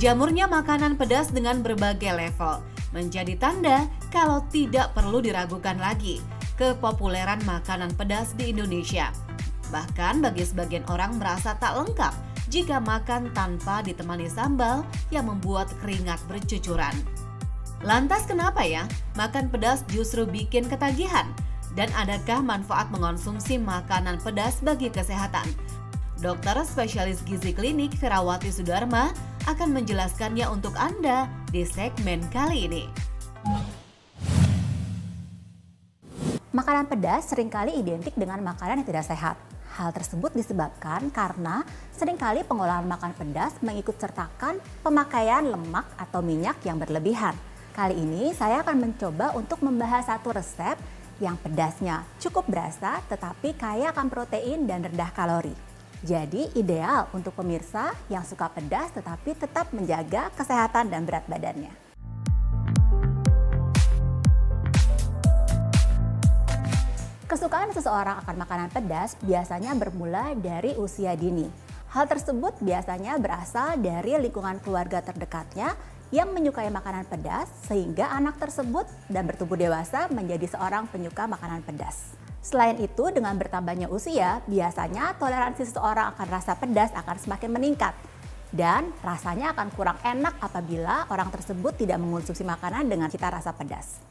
Menjamurnya makanan pedas dengan berbagai level menjadi tanda kalau tidak perlu diragukan lagi kepopuleran makanan pedas di Indonesia. Bahkan bagi sebagian orang merasa tak lengkap jika makan tanpa ditemani sambal yang membuat keringat bercucuran. Lantas kenapa ya makan pedas justru bikin ketagihan? Dan adakah manfaat mengonsumsi makanan pedas bagi kesehatan? Dokter spesialis gizi klinik Ferawati Sudarma akan menjelaskannya untuk Anda di segmen kali ini. Makanan pedas seringkali identik dengan makanan yang tidak sehat. Hal tersebut disebabkan karena seringkali pengolahan makan pedas mengikut sertakan pemakaian lemak atau minyak yang berlebihan. Kali ini saya akan mencoba untuk membahas satu resep yang pedasnya cukup berasa tetapi kaya akan protein dan rendah kalori. Jadi ideal untuk pemirsa yang suka pedas tetapi tetap menjaga kesehatan dan berat badannya. Kesukaan seseorang akan makanan pedas biasanya bermula dari usia dini. Hal tersebut biasanya berasal dari lingkungan keluarga terdekatnya yang menyukai makanan pedas sehingga anak tersebut dan bertumbuh dewasa menjadi seorang penyuka makanan pedas. Selain itu, dengan bertambahnya usia, biasanya toleransi seseorang akan rasa pedas akan semakin meningkat. Dan rasanya akan kurang enak apabila orang tersebut tidak mengonsumsi makanan dengan cita rasa pedas.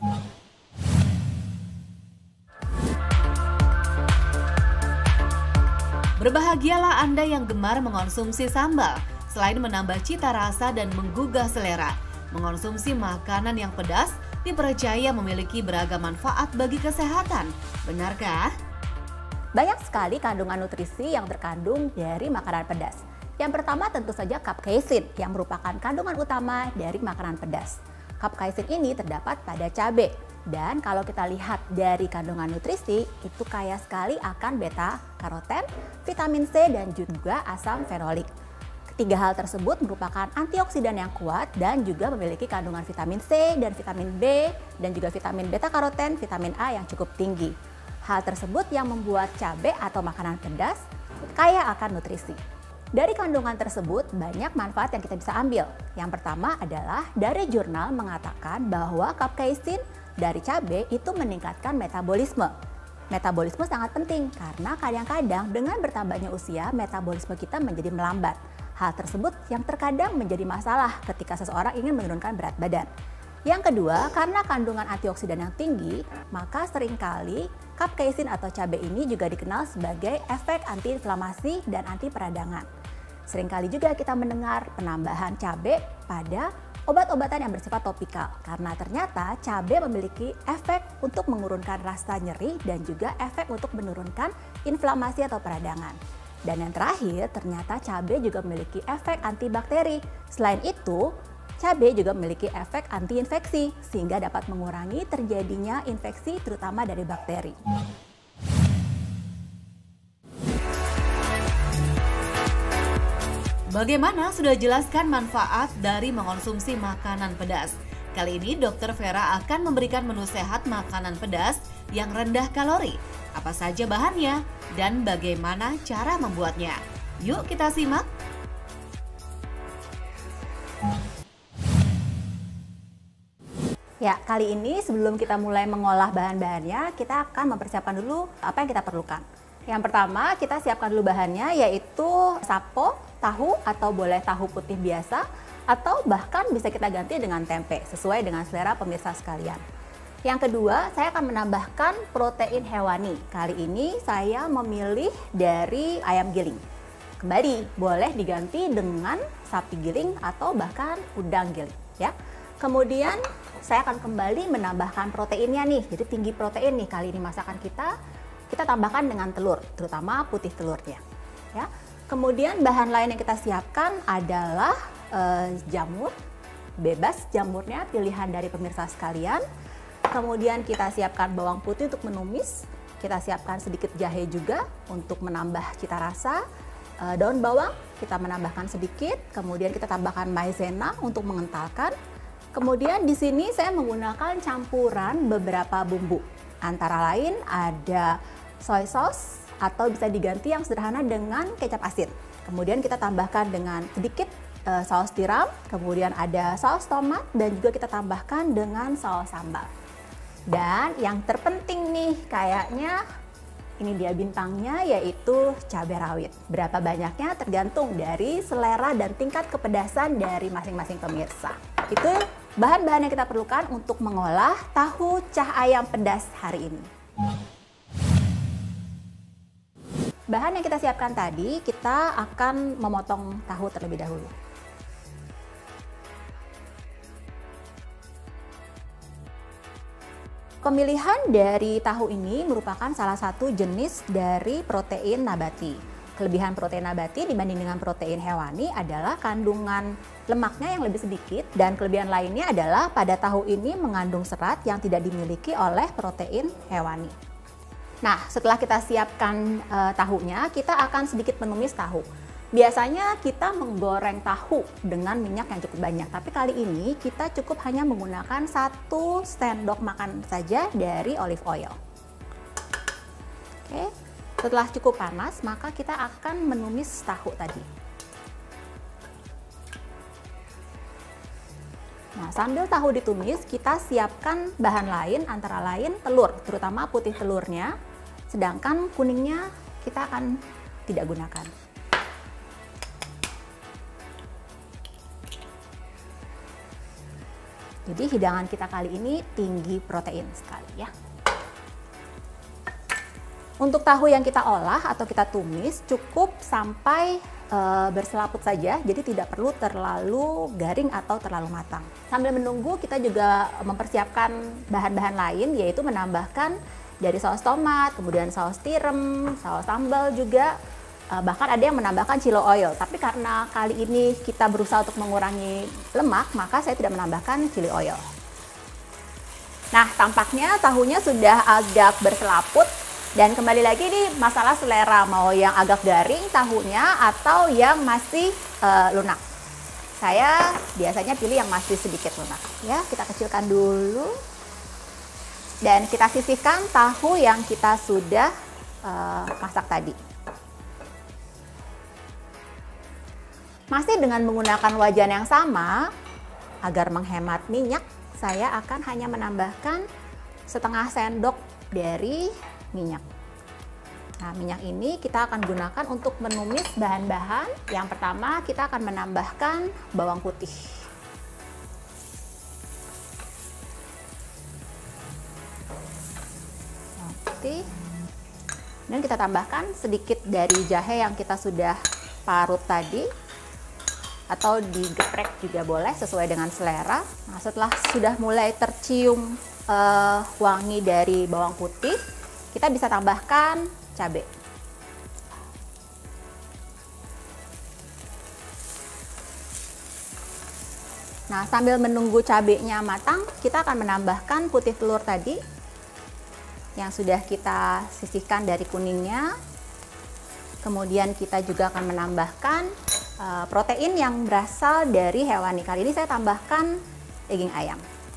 Berbahagialah Anda yang gemar mengonsumsi sambal. Selain menambah cita rasa dan menggugah selera, mengonsumsi makanan yang pedas dipercaya memiliki beragam manfaat bagi kesehatan. Benarkah? Banyak sekali kandungan nutrisi yang terkandung dari makanan pedas. Yang pertama tentu saja capsaicin yang merupakan kandungan utama dari makanan pedas. Capsaicin ini terdapat pada cabai. Dan kalau kita lihat dari kandungan nutrisi, itu kaya sekali akan beta-karoten, vitamin C, dan juga asam fenolik. Ketiga hal tersebut merupakan antioksidan yang kuat dan juga memiliki kandungan vitamin C dan vitamin B dan juga vitamin beta-karoten, vitamin A yang cukup tinggi. Hal tersebut yang membuat cabai atau makanan pedas kaya akan nutrisi. Dari kandungan tersebut banyak manfaat yang kita bisa ambil. Yang pertama adalah dari jurnal mengatakan bahwa capsaicin dari cabai itu meningkatkan metabolisme. Metabolisme sangat penting karena kadang-kadang dengan bertambahnya usia metabolisme kita menjadi melambat. Hal tersebut yang terkadang menjadi masalah ketika seseorang ingin menurunkan berat badan. Yang kedua, karena kandungan antioksidan yang tinggi, maka seringkali capsaicin atau cabai ini juga dikenal sebagai efek antiinflamasi dan anti peradangan. Seringkali juga kita mendengar penambahan cabai pada obat-obatan yang bersifat topikal karena ternyata cabai memiliki efek untuk mengurungkan rasa nyeri dan juga efek untuk menurunkan inflamasi atau peradangan. Dan yang terakhir, ternyata cabai juga memiliki efek antibakteri. Selain itu, cabai juga memiliki efek anti-infeksi sehingga dapat mengurangi terjadinya infeksi terutama dari bakteri. Bagaimana sudah jelaskan manfaat dari mengonsumsi makanan pedas? Kali ini Dr. Vera akan memberikan menu sehat makanan pedas yang rendah kalori. Apa saja bahannya dan bagaimana cara membuatnya? Yuk kita simak. Ya, kali ini sebelum kita mulai mengolah bahan-bahannya, kita akan mempersiapkan dulu apa yang kita perlukan. Yang pertama, kita siapkan dulu bahannya yaitu sapo, tahu atau boleh tahu putih biasa atau bahkan bisa kita ganti dengan tempe sesuai dengan selera pemirsa sekalian. Yang kedua, saya akan menambahkan protein hewani. Kali ini saya memilih dari ayam giling. Kembali, boleh diganti dengan sapi giling atau bahkan udang giling ya. Kemudian saya akan kembali menambahkan proteinnya nih. Jadi tinggi protein nih kali ini masakan kita tambahkan dengan telur, terutama putih telurnya ya. Kemudian bahan lain yang kita siapkan adalah jamur, bebas jamurnya pilihan dari pemirsa sekalian. Kemudian kita siapkan bawang putih untuk menumis, kita siapkan sedikit jahe juga untuk menambah cita rasa, daun bawang kita menambahkan sedikit, kemudian kita tambahkan maizena untuk mengentalkan. Kemudian di sini saya menggunakan campuran beberapa bumbu, antara lain ada soy sauce atau bisa diganti yang sederhana dengan kecap asin. Kemudian kita tambahkan dengan sedikit saus tiram, kemudian ada saus tomat, dan juga kita tambahkan dengan saus sambal. Dan yang terpenting nih, kayaknya ini dia bintangnya, yaitu cabai rawit. Berapa banyaknya tergantung dari selera dan tingkat kepedasan dari masing-masing pemirsa. Itu bahan-bahan yang kita perlukan untuk mengolah tahu cah ayam pedas hari ini. Bahan yang kita siapkan tadi, kita akan memotong tahu terlebih dahulu. Pemilihan dari tahu ini merupakan salah satu jenis dari protein nabati. Kelebihan protein nabati dibanding dengan protein hewani adalah kandungan lemaknya yang lebih sedikit, dan kelebihan lainnya adalah pada tahu ini mengandung serat yang tidak dimiliki oleh protein hewani. Nah, setelah kita siapkan tahunya, kita akan sedikit menumis tahu. Biasanya kita menggoreng tahu dengan minyak yang cukup banyak, tapi kali ini kita cukup hanya menggunakan 1 sendok makan saja dari olive oil. Oke, setelah cukup panas, maka kita akan menumis tahu tadi. Nah, sambil tahu ditumis, kita siapkan bahan lain, antara lain telur, terutama putih telurnya. Sedangkan kuningnya kita akan tidak gunakan. Jadi hidangan kita kali ini tinggi protein sekali ya. Untuk tahu yang kita olah atau kita tumis cukup sampai berselaput saja, jadi tidak perlu terlalu garing atau terlalu matang. Sambil menunggu, kita juga mempersiapkan bahan-bahan lain, yaitu menambahkan dari saus tomat, kemudian saus tiram, saus sambal juga, bahkan ada yang menambahkan chili oil. Tapi karena kali ini kita berusaha untuk mengurangi lemak, maka saya tidak menambahkan chili oil. Nah, tampaknya tahunya sudah agak berselaput, dan kembali lagi nih masalah selera, mau yang agak garing tahunya atau yang masih lunak. Saya biasanya pilih yang masih sedikit lunak. Ya, kita kecilkan dulu. Dan kita sisihkan tahu yang kita sudah masak tadi. Masih dengan menggunakan wajan yang sama, agar menghemat minyak, saya akan hanya menambahkan setengah sendok dari minyak. Nah, minyak ini kita akan gunakan untuk menumis bahan-bahan. Yang pertama, kita akan menambahkan bawang putih. Dan kita tambahkan sedikit dari jahe yang kita sudah parut tadi, atau digeprek juga boleh sesuai dengan selera. Nah, setelah sudah mulai tercium wangi dari bawang putih, kita bisa tambahkan cabai. Nah, sambil menunggu cabainya matang, kita akan menambahkan putih telur tadi yang sudah kita sisihkan dari kuningnya. Kemudian kita juga akan menambahkan protein yang berasal dari hewani. Kali ini saya tambahkan daging ayam.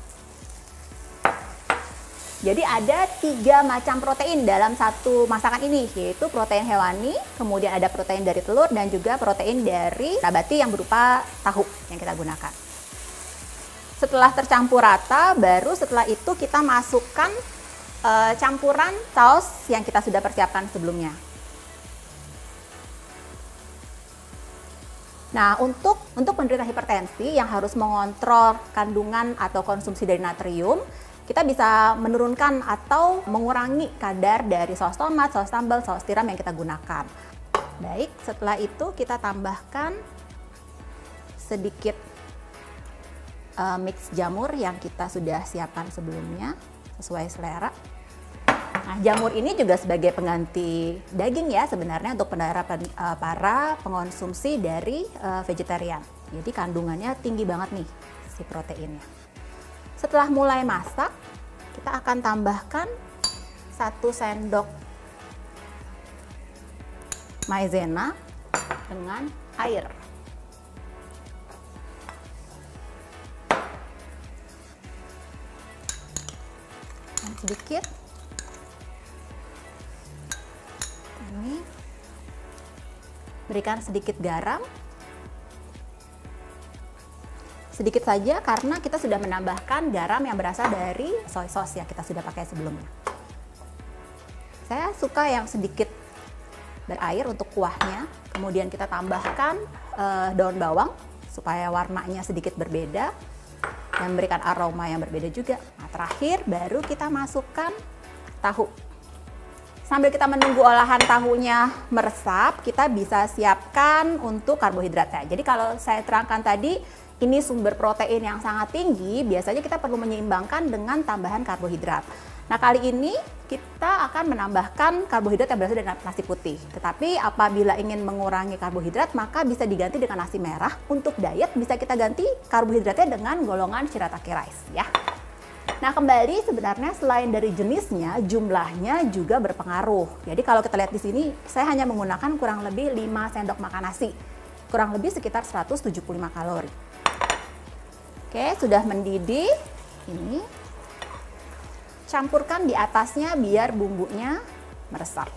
Jadi ada 3 macam protein dalam satu masakan ini, yaitu protein hewani, kemudian ada protein dari telur, dan juga protein dari nabati yang berupa tahu yang kita gunakan. Setelah tercampur rata, baru setelah itu kita masukkan campuran saus yang kita sudah persiapkan sebelumnya. Nah, untuk penderita hipertensi yang harus mengontrol kandungan atau konsumsi dari natrium, kita bisa menurunkan atau mengurangi kadar dari saus tomat, saus sambal, saus tiram yang kita gunakan. Baik, setelah itu kita tambahkan sedikit mix jamur yang kita sudah siapkan sebelumnya sesuai selera. Nah, jamur ini juga sebagai pengganti daging ya sebenarnya untuk para pengonsumsi dari vegetarian. Jadi kandungannya tinggi banget nih si proteinnya. Setelah mulai masak, kita akan tambahkan 1 sendok maizena dengan air. Dan sedikit. Ini berikan sedikit garam. sedikit saja karena kita sudah menambahkan garam yang berasal dari soy sauce yang kita sudah pakai sebelumnya. Saya suka yang sedikit berair untuk kuahnya, kemudian kita tambahkan daun bawang supaya warnanya sedikit berbeda dan memberikan aroma yang berbeda juga. Nah, terakhir baru kita masukkan tahu. Sambil kita menunggu olahan tahunya meresap, kita bisa siapkan untuk karbohidratnya. Jadi kalau saya terangkan tadi, ini sumber protein yang sangat tinggi, biasanya kita perlu menyeimbangkan dengan tambahan karbohidrat. Nah, kali ini kita akan menambahkan karbohidrat yang berasal dari nasi putih. Tetapi apabila ingin mengurangi karbohidrat, maka bisa diganti dengan nasi merah. Untuk diet bisa kita ganti karbohidratnya dengan golongan shirataki rice ya. Nah, kembali sebenarnya selain dari jenisnya, jumlahnya juga berpengaruh. Jadi kalau kita lihat di sini, saya hanya menggunakan kurang lebih 5 sendok makan nasi. Kurang lebih sekitar 175 kalori. Oke, sudah mendidih. Ini campurkan di atasnya biar bumbunya meresap.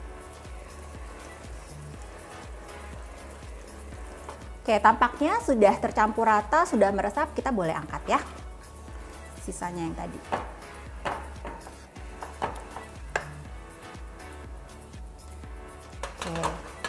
Oke, tampaknya sudah tercampur rata, sudah meresap, kita boleh angkat ya. Sisanya yang tadi. Oke.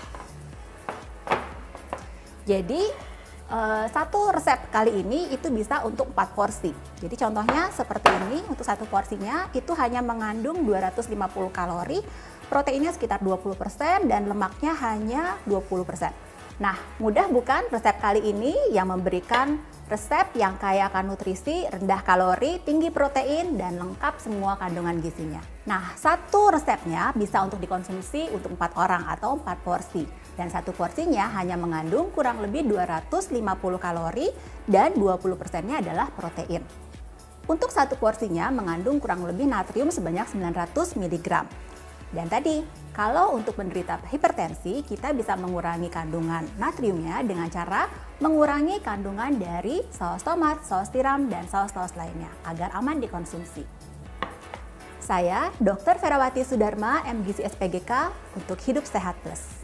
Jadi satu resep kali ini itu bisa untuk 4 porsi. Jadi contohnya seperti ini, untuk satu porsinya itu hanya mengandung 250 kalori, proteinnya sekitar 20% dan lemaknya hanya 20%. Nah, mudah bukan resep kali ini yang memberikan resep yang kaya akan nutrisi, rendah kalori, tinggi protein, dan lengkap semua kandungan gizinya. Nah, satu resepnya bisa untuk dikonsumsi untuk 4 orang atau 4 porsi. Dan satu porsinya hanya mengandung kurang lebih 250 kalori dan 20%-nya adalah protein. Untuk satu porsinya mengandung kurang lebih natrium sebanyak 900 mg. Dan tadi, kalau untuk menderita hipertensi, kita bisa mengurangi kandungan natriumnya dengan cara mengurangi kandungan dari saus tomat, saus tiram, dan saus-saus lainnya agar aman dikonsumsi. Saya, Dr. Ferawati Sudarma, MGizi SPGK, untuk Hidup Sehat Plus.